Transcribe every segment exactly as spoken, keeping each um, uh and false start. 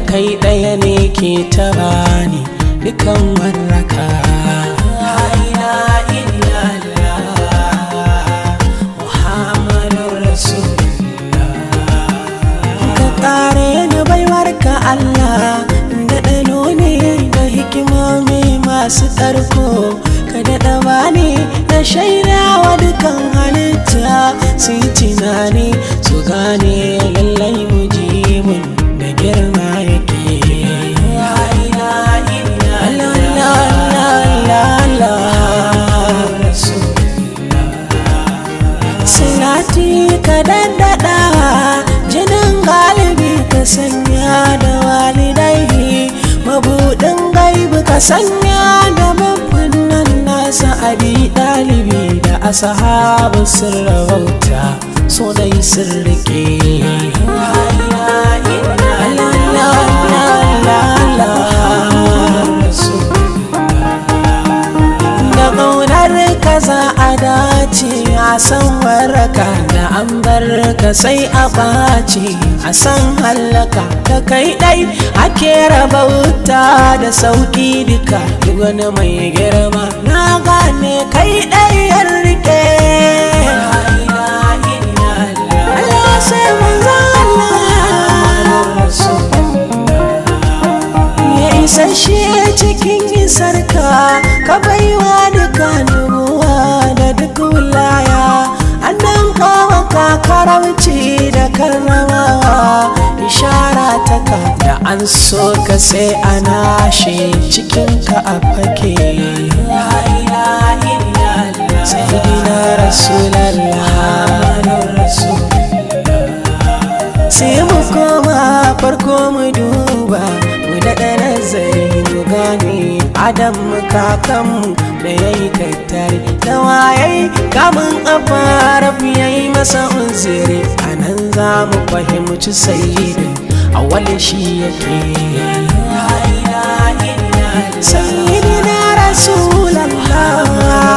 kai ɗaya ne ke tabani dukan warraka. Allah da ɗano ne da hikimomi masu ƙarko ka daɗa bani da shaidawa dukan halitta su yi tunani su gane lallai mujibin da girma yake. Salati ka daɗaɗa jinin galibi ka sanya da walidai, mabuɗin gaibu ka sanya da mafannan nasa abi ɗalibi da ashabu sun rabauta so dai sun rike. Da ƙaunar ka za a dace a san waraka, da an bar ka sai a ɓace a san hallaka. Da kai ɗai ake rabauta da sauƙi duka, duk wani mai girma na gane kai ɗai yan rike. Allah sai manzon Allah ya isasshe cikin isarka, ka baiwa duka nubuwa da duk wilaya. Annan kawo ka karamci da karramawa, ishara ta ka da an so ka sai a nashe cikinka a fake. Sayyidina Rasulallah, sai mu koma farko mu duba mu daɗa nazari mu gane Adam kakanmu da ya yi tattare da waye kamun a fara ya yi masa unziri. A nan za mu fahimci sayyidin a wale shi yake. Sayyidina Rasulallah,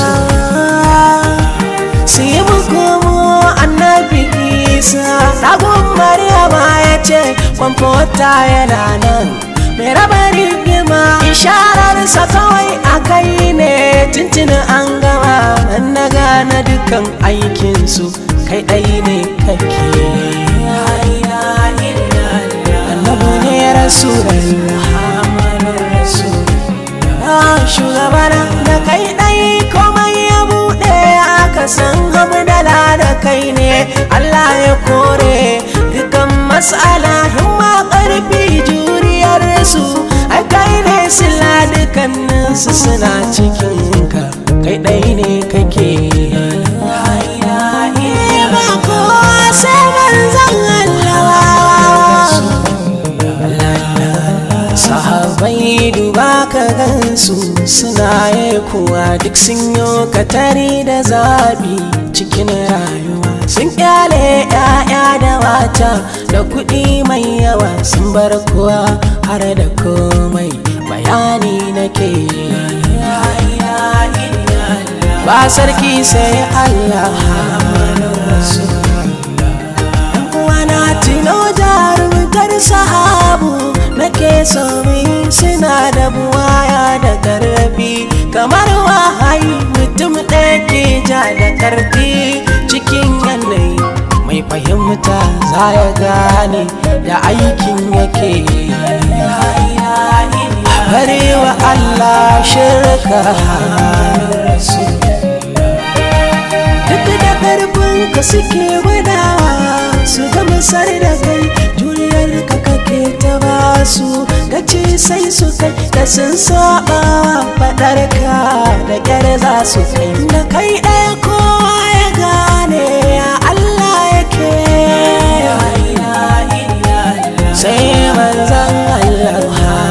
sai mu komo annabi Isa ɗagun Maryama ya ce kwamfota yana nan mai raba rigima, ishararsa kawai a kai ne tuntuni an gama. Nan na gane dukan aikinsu kai ɗai ne kake. Annabu ne Rasulallah, shugabana da kai ɗai komai ya buɗe aka san hamdala da kai ne. Allah ya kore dukan matsala, himma ƙarfi juriyar su ai kai ne sila, dukanninsu suna cikinka kai ɗai ne kake. Ba kowa sai manzon Allah. Sahabai duba ka gansu suna yi kuwa duk sun yi katari da zabi cikin rayuwa. Sun kyale ‘ya'ya da mata da kuɗi mai yawa, sun bar kuwa har da komai bayani nake. Ba sarki sai Allah. Wana tino jarumtar sahabu nake so suna da buwaya da ƙarfi, kamar wahayi mutum ɗaya ke ja da ƙarfi cikin yanayi. Mai fahimta za ya gane da aikin yake. Barewa Allah shirka, duk da ƙarfin ka suke gwadawa su ga misar da kai, juriyar ka kake ta basu gaci sai su kai da sun saba faɗar ka da ƙyar za su kai. Da kai ɗaya kowa ya gane ya Allah yake. Sai manzon Allah,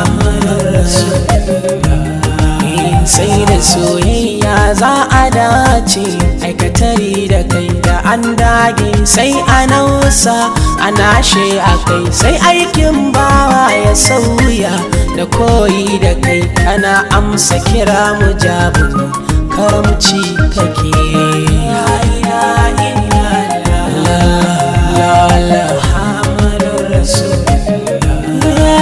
sai da soyayya za a dace aikatari da kai. Da an dage sai a nausa a nashe a kai, sai aikin bawa ya sauya da koyi da kai. Kana amsa kira mujabu karamci kake. La la la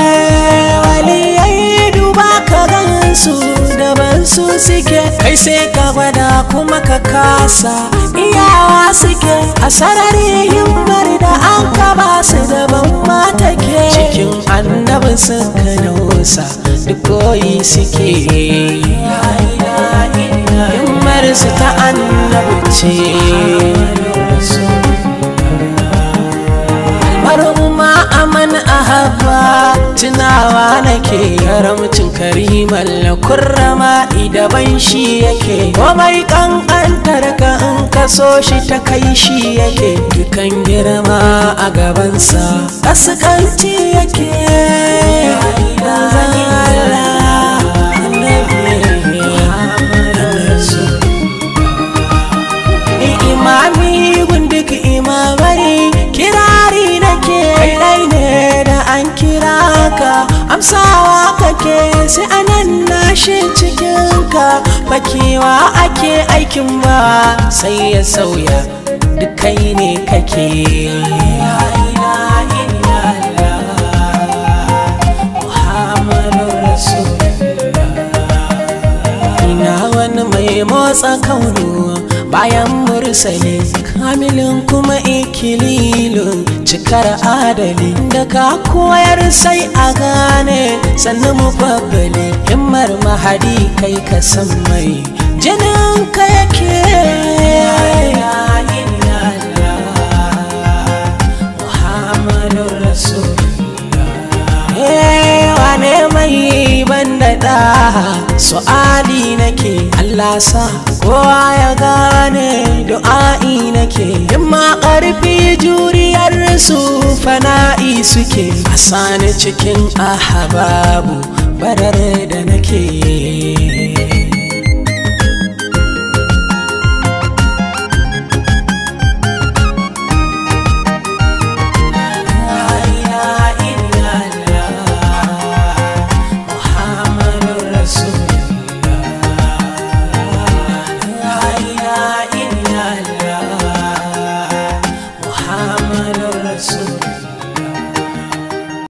su daban su suke, kai sai ka gwada kuma ka kasa iyawa suke, a sarari himmar da an ka ba su daban mata ke, cikin annabi suka nausa duk koyi suke, himmar su ta annabi ce. Mar'umma aman ahaba tunawa nake karamcin karimal kurrama idaban shi yake, komai kankantar ka in ka so shi ta kai shi yake, dukan girma a gabansa kaskanci yake. Imami gundik imamai kirari nake, kai ne da an kira ka amsawa kake, sai anan nashi cikinka fakewa ake aikin ba sai ya sauya duk kai ne kake. Ina wani mai motsa kaunu bayan mursali kamilin kuma ikililun cikar adali, da ka koyar sai a gane sannan mu babbali, himmar mahadi kai ka san mai jinin ka yake. Muhammadun Rasulullah wane mai banda da su'ali nake, Allah sa kowa ya gane du'a'i nake, himma ƙarfi juriyar su fana'i suke, asani cikin ahababu barar da nake.